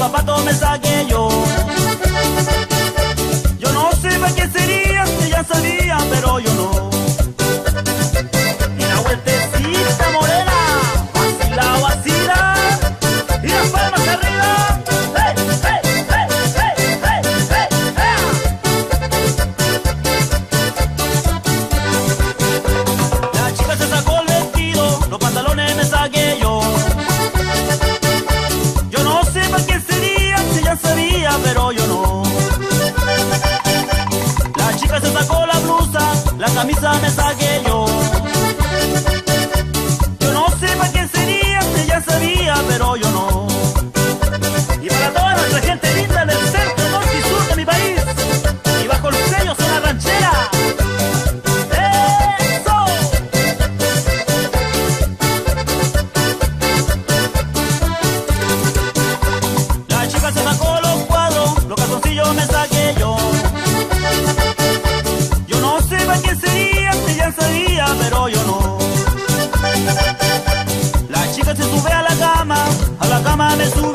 zapatos me saqué yo. Yo no sé para qué sería, si ya sabía, pero yo no. Y la vueltecita morena, vacila, vacila, y las palmas arriba. ¡Hey, hey, hey, hey, hey, hey, hey! La chica se sacó el vestido, los pantalones me saqué yo. Yo no sé para qué sería, si ya sabía, pero yo no. La chica se sacó la blusa, la camisa me saqué yo. Yo no sé para qué sería, si ya sabía, pero yo no. Y para toda nuestra gente linda del centro, norte y sur de mi país, y bajo los sellos una ranchera. ¡Eso! La chica se sacó los cuadros, los calzoncillos me saqué yo. Yo no sé para qué sería, si ya sabía, pero yo no. La chica se sube a la cama me sube.